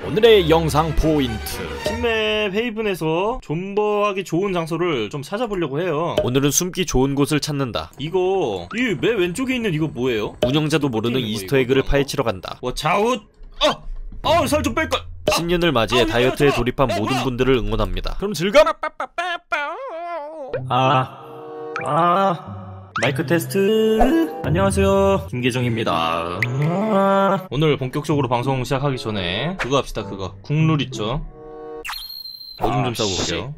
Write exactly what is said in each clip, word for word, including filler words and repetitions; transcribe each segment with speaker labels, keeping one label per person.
Speaker 1: 오늘의 영상 포인트,
Speaker 2: 팀맵 헤이븐에서 존버하기 좋은 장소를 좀 찾아보려고 해요.
Speaker 1: 오늘은 숨기 좋은 곳을 찾는다.
Speaker 2: 이거 이 맨 왼쪽에 있는 이거 뭐예요?
Speaker 1: 운영자도 모르는 이스터에그를 파헤치러 간다.
Speaker 2: 와 좌웃! 아! 아 살 좀 뺄걸!
Speaker 1: 신년을 맞이해
Speaker 2: 아,
Speaker 1: 다이어트에
Speaker 2: 아,
Speaker 1: 돌입한
Speaker 2: 아,
Speaker 1: 모든
Speaker 2: 아,
Speaker 1: 분들을 응원합니다. 그럼 즐감!
Speaker 2: 아... 아... 마이크 테스트. 안녕하세요, 김계정입니다. 아... 오늘 본격적으로 방송 시작하기 전에 그거 합시다. 그거 국룰 있죠? 오줌 좀 싸고 올게요.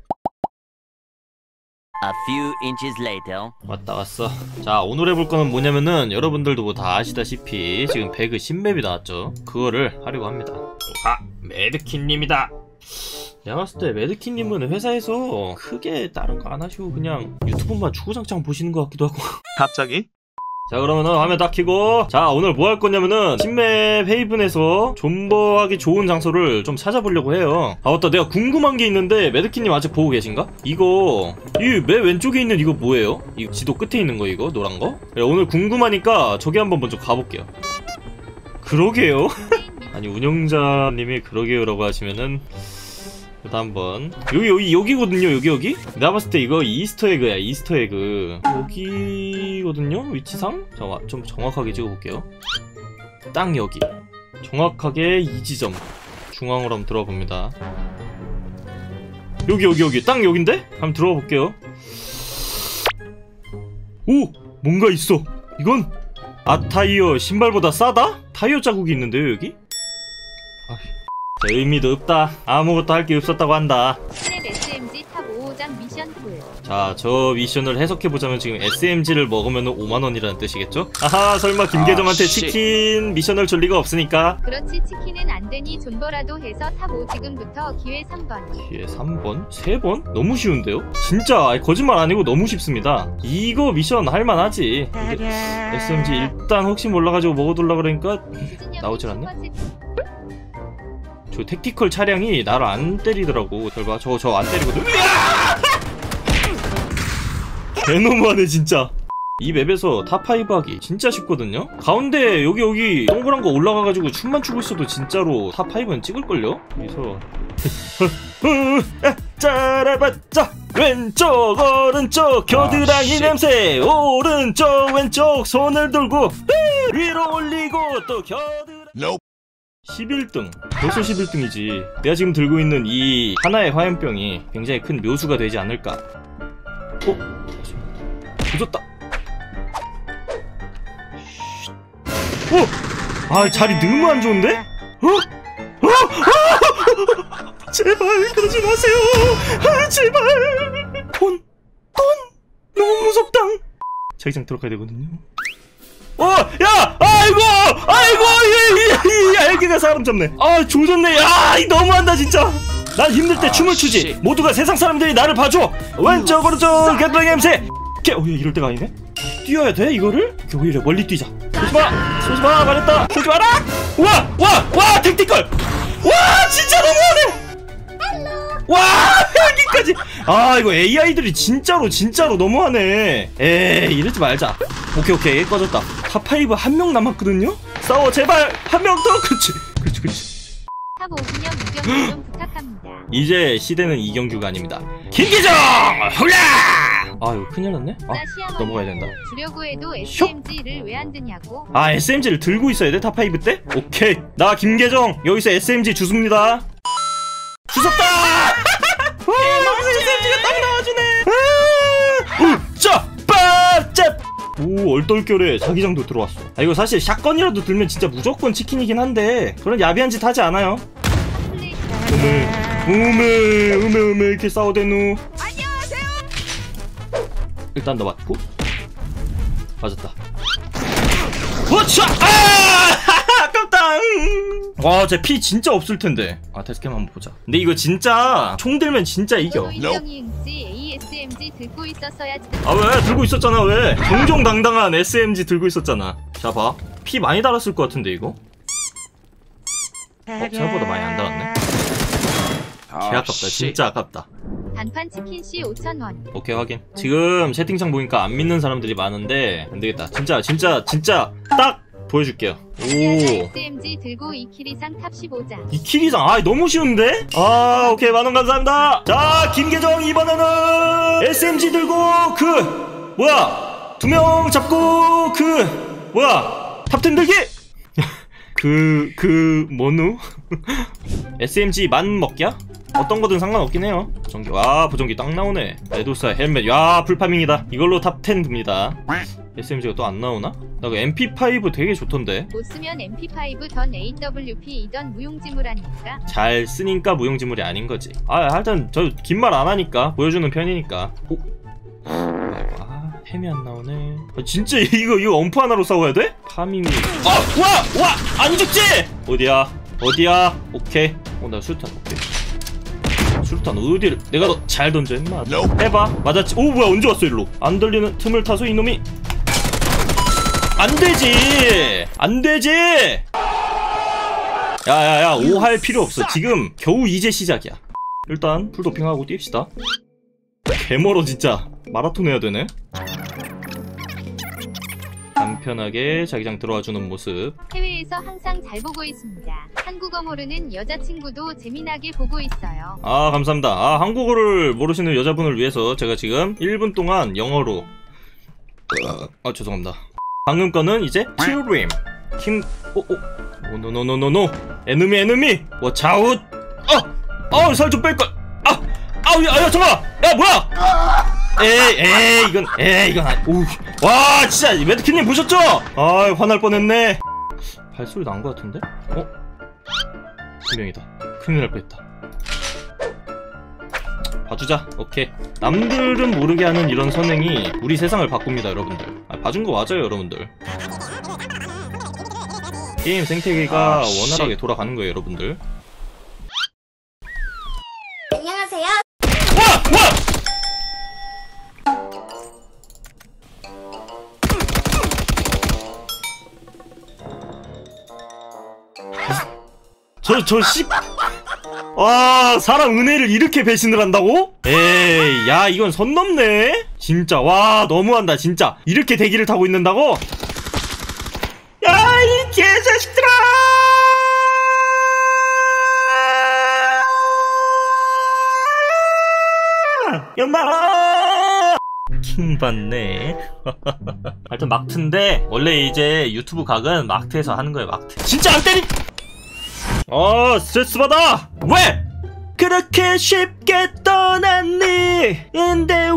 Speaker 3: A few inches later.
Speaker 2: 왔다 왔어. 자, 오늘 해볼 거는 뭐냐면은 여러분들도 뭐 다 아시다시피 지금 배그 신맵이 나왔죠. 그거를 하려고 합니다. 아, 메드킨님이다. 내가 봤을 때 메드킨님은 회사에서 크게 다른 거 안 하시고 그냥 유튜브만 주구장창 보시는 것 같기도 하고.
Speaker 4: 갑자기?
Speaker 2: 자, 그러면은 화면 딱 켜고, 자, 오늘 뭐 할 거냐면은 신맵 헤이븐에서 존버하기 좋은 장소를 좀 찾아보려고 해요. 아, 맞다, 내가 궁금한 게 있는데 메드키님 아직 보고 계신가? 이거 이 맨 왼쪽에 있는 이거 뭐예요? 이 지도 끝에 있는 거, 이거 노란 거? 그래, 오늘 궁금하니까 저기 한번 먼저 가볼게요. 그러게요. 아니, 운영자님이 그러게요라고 하시면은 일단 한번 여기 여기 여기거든요. 여기 여기 내가 봤을 때 이거 이스터에그야. 이스터에그 여기거든요, 위치상. 잠깐 좀 정확하게 찍어볼게요. 딱 여기 정확하게 이 지점 중앙으로 한번 들어가 봅니다. 여기 여기 여기 딱 여긴데? 한번 들어가 볼게요. 오! 뭔가 있어. 이건 아타이어 신발보다 싸다? 타이어 자국이 있는데요, 여기? 아, 자, 의미도 없다. 아무것도 할 게 없었다고 한다.
Speaker 5: 스냅 에스엠지 탑 오 호장 미션 풀.
Speaker 2: 자, 저 미션을 해석해보자면 지금 에스엠지를 먹으면 오만 원이라는 뜻이겠죠? 아하, 설마 김계정한테
Speaker 4: 아,
Speaker 2: 치킨 미션을 줄 리가 없으니까.
Speaker 5: 그렇지, 치킨은 안 되니 존버라도 해서 탑 오 지금부터 기회 삼 번.
Speaker 2: 기회 삼 번? 세 번? 너무 쉬운데요? 진짜 아니, 거짓말 아니고 너무 쉽습니다. 이거 미션 할만하지. 근데 에스엠지 일단 혹시 몰라가지고 먹어둘라 그러니까 나오질 않네? 저 택티컬 차량이 나를 안 때리더라고. 잘 봐, 저거 저 안 때리거든. 개너무하네 진짜. 이 맵에서 탑파이브 하기 진짜 쉽거든요? 가운데 여기 여기 동그란 거 올라가가지고 춤만 추고 있어도 진짜로 탑파이브는 찍을걸요? 그래서 짜라바짜 왼쪽 오른쪽 겨드랑이
Speaker 4: 아,
Speaker 2: 냄새 오른쪽 왼쪽 손을 들고 위로 올리고 또 겨드랑이
Speaker 4: nope.
Speaker 2: 십일 등 벌써 십일 등이지. 내가 지금 들고 있는 이 하나의 화염병이 굉장히 큰 묘수가 되지 않을까. 어? 조졌다. 어? 아, 자리 너무 안 좋은데? 어? 어? 아! 제발 그러지 마세요. 아, 제발. 돈, 돈. 너무 무섭다. 자기장 들어가야 되거든요. 어! 야! 아이고! 아이고! 이, 이, 이 알개가 사람 잡네. 아, 조졌네. 야, 이 너무한다 진짜. 난 힘들 때
Speaker 4: 아,
Speaker 2: 춤을 추지.
Speaker 4: 씨.
Speaker 2: 모두가 세상 사람들이 나를 봐줘. 왼쪽 오른쪽 겨드랑이 냄새. 개, 어, 이럴 때가 아니네. 뛰어야 돼 이거를? 오히려 멀리 뛰자. 쏘지마! 쏘지마! 말했다! 쏘지 마라! 와! 와! 와! 택티컬! 와! 진짜 너무하네! 와! 여기까지! 아, 이거 에이아이들이 진짜로 진짜로 너무하네. 에이, 이러지 말자. 오케이 오케이, 꺼졌다. 탑파이브 한 명 남았거든요? 싸워 제발! 한 명 더! 그렇지 그렇지 그렇지.
Speaker 5: 탑 오 기념 이경 좀 부탁합니다.
Speaker 2: 이제 시대는 이경규가 아닙니다. 김계정! 홀라! 아, 이거 큰일 났네? 아, 넘어가야 된다.
Speaker 5: 주려고 해도 에스엠지를 왜 안 드냐고?
Speaker 2: 아, 에스엠지를 들고 있어야 돼? 탑파이브 때? 오케이, 나 김계정 여기서 에스엠지 주습니다. 주웠다! 오, 에스엠지가 딱 나와주네. 자, 빠짭! 오, 얼떨결에 자기장도 들어왔어. 아, 이거 사실 샷건이라도 들면 진짜 무조건 치킨이긴 한데 그런 야비한 짓 하지 않아요. 음에 음에 음에 음에 이렇게 싸워대누. 안녕하세요. 일단 너 맞고 맞았다. 워차! 아! 아깝다. 와, 쟤 피 진짜 없을 텐데. 아, 테스캠 한번 보자. 근데 이거 진짜 총 들면 진짜 이겨.
Speaker 5: 이경이응지 에이에스엠지 들고 있었어야지.
Speaker 2: 아, 왜 들고 있었잖아. 왜 정정당당한 에스엠지 들고 있었잖아. 자, 봐, 피 많이 달았을 것 같은데 이거. 어, 생각보다 많이 안 달았네. 개 아깝다. 진짜 아깝다.
Speaker 5: 단판 치킨 씨 오천 원.
Speaker 2: 오케이, 확인. 지금 채팅창 보니까 안 믿는 사람들이 많은데 안되겠다. 진짜 진짜 진짜 딱 보여줄게요. 오,
Speaker 5: 에스엠지 들고 이 킬 이상 탑 십오 장.
Speaker 2: 이 킬 이상. 아, 너무 쉬운데? 아, 오케이. 만원 감사합니다. 자, 김계정 이번에는 에스엠지 들고 그 뭐야, 두 명 잡고 그 뭐야, 탑텐 들기. 그, 그, 뭐누? 에스엠지 만 먹기야? 어떤 거든 상관없긴 해요. 전기, 와, 보정기 딱 나오네. 에도사 헬멧, 야, 풀파밍이다. 이걸로 탑 텐 듭니다. 에스엠지가 또 안 나오나? 나 그 엠피 파이브 되게 좋던데.
Speaker 5: 못 쓰면 엠피 파이브 던 에이더블유피이던 무용지물 아닙니까?
Speaker 2: 잘 쓰니까 무용지물이 아닌 거지. 아, 하여튼 저 긴 말 안 하니까 보여주는 편이니까. 오, 아, 템이 안 나오네. 아, 진짜 이거 이거 엄프 하나로 싸워야 돼? 파밍이. 아, 와, 와, 안 죽지? 어디야? 어디야? 오케이. 어, 나 수류탄. 오케이. 수류탄 어디를? 내가 더 잘 던져 임마. 해봐. 맞았지? 오, 뭐야, 언제 왔어 일로? 안 들리는 틈을 타서 이놈이. 안 되지. 안 되지. 야야야, 오 할 필요 없어. 지금 겨우 이제 시작이야. 일단 풀도핑하고 뜁시다. 개멀어 진짜. 마라톤 해야 되네. 간편하게 자기장 들어와주는 모습.
Speaker 5: 해외에서 항상 잘 보고 있습니다. 한국어 모르는 여자친구도 재미나게 보고 있어요.
Speaker 2: 아, 감사합니다. 아, 한국어를 모르시는 여자분을 위해서 제가 지금 일 분 동안 영어로. 아, 죄송합니다. 방금 거는 이제 튜림 킴. 오오 오노노노노노 에너미 에너미 워 자웃. 어! 어, 살 좀 뺄걸. 아! 아우, 야, 야, 잠깐만! 야, 뭐야! 에이, 에이, 이건, 에이, 이건, 아, 오, 와, 진짜, 매드키님 보셨죠? 아, 화날 뻔했네. 발소리 난 것 같은데? 어? 분명이다. 큰일 날 뻔했다. 봐주자. 오케이. 남들은 모르게 하는 이런 선행이 우리 세상을 바꿉니다, 여러분들. 아, 봐준 거 맞아요, 여러분들. 게임 생태계가
Speaker 1: 아,
Speaker 2: 원활하게 돌아가는 거예요, 여러분들.
Speaker 4: 안녕하세요.
Speaker 2: 와! 와! 저, 저, 씨. 와, 사람 은혜를 이렇게 배신을 한다고? 에이, 야, 이건 선 넘네? 진짜, 와, 너무한다, 진짜. 이렇게 대기를 타고 있는다고? 야, 이 개자식들아! 연마! 킹 받네. 하여튼 막트인데, 원래 이제 유튜브 각은 막트에서 하는 거예요, 막트. 진짜 안 때리! 어, 스트레스 받아! 왜? 그렇게 쉽게 떠났니? 근데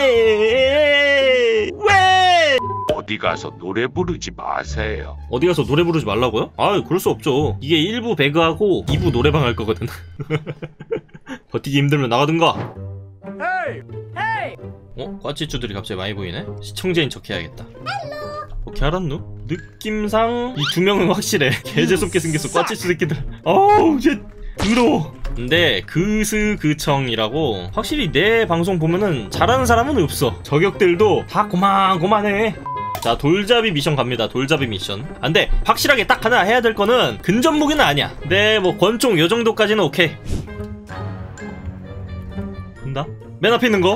Speaker 2: 왜? 왜?
Speaker 6: 어디 가서 노래 부르지 마세요.
Speaker 2: 어디 가서 노래 부르지 말라고요? 아, 그럴 수 없죠. 이게 일 부 배그하고 이 부 노래방 할 거거든. 버티기 힘들면 나가든가. 어? 꽈찌쭈들이 갑자기 많이 보이네? 시청자인 척 해야겠다. 오케이, 알았누? 느낌상 이 두 명은 확실해. 개재수없게 생겼어, 꽈찌쭈 새끼들. 어우, 쟤 더러워. 근데 그스그청이라고 확실히 내 방송 보면은 잘하는 사람은 없어. 저격들도 다 고만고만해. 자, 돌잡이 미션 갑니다. 돌잡이 미션. 안 돼. 확실하게 딱 하나 해야 될 거는 근접 무기는 아니야. 네, 뭐 권총 요 정도까지는 오케이. 된다? 맨 앞에 있는 거.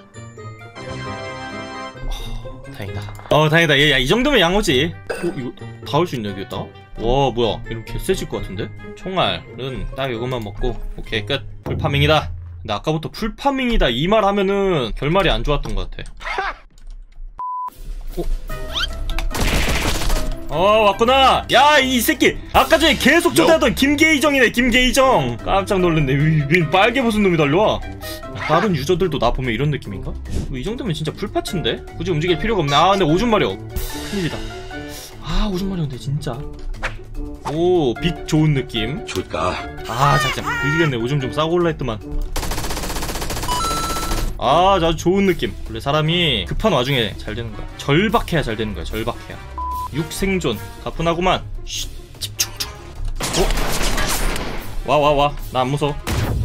Speaker 2: 어, 다행이다. 어, 다행이다. 야, 이 정도면 양호지. 어, 이거 다 할 수 있네, 여기다. 와, 뭐야. 이러면 개쎄질 것 같은데? 총알은 딱 이것만 먹고. 오케이, 끝. 풀파밍이다. 근데 아까부터 풀파밍이다 이 말 하면은 결말이 안 좋았던 것 같아. 어? 어, 왔구나. 야, 이 새끼 아까 전에 계속 초대하던 김계이정이네. 김계이정. 깜짝 놀랐네. 왜 빨개 벗은 놈이 달려와. 다른 유저들도 나 보면 이런 느낌인가? 뭐 이 정도면 진짜 풀파츠인데? 굳이 움직일 필요가 없네. 아, 근데 오줌 마려. 큰일이다. 아, 오줌 마려운데 진짜. 오, 빛 좋은 느낌.
Speaker 6: 좋다.
Speaker 2: 아, 잠깐. 이기겠네. 오줌 좀 싸고 올라 했더만. 아, 아주 좋은 느낌. 원래 사람이 급한 와중에 잘 되는 거야. 절박해야 잘 되는 거야. 절박해야. 육생존. 가뿐하구만. 쉿, 집중 좀. 어? 와, 와, 와. 나 안 무서워.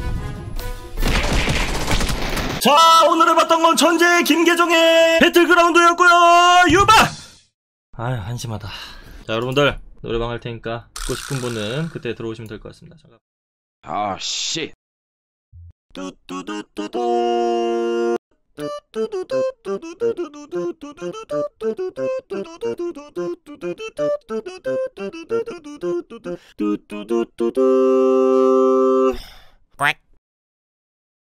Speaker 2: 자, 오늘 해봤던 건 천재 김계정의 배틀그라운드였고요. 유바! 아, 한심하다. 자, 여러분들 노래방 할 테니까 듣고 싶은 분은 그때 들어오시면 될 것 같습니다. 잠깐.
Speaker 6: 아, 씨.
Speaker 2: 뚜뚜뚜뚜뚜 뚜뚜뚜뚜뚜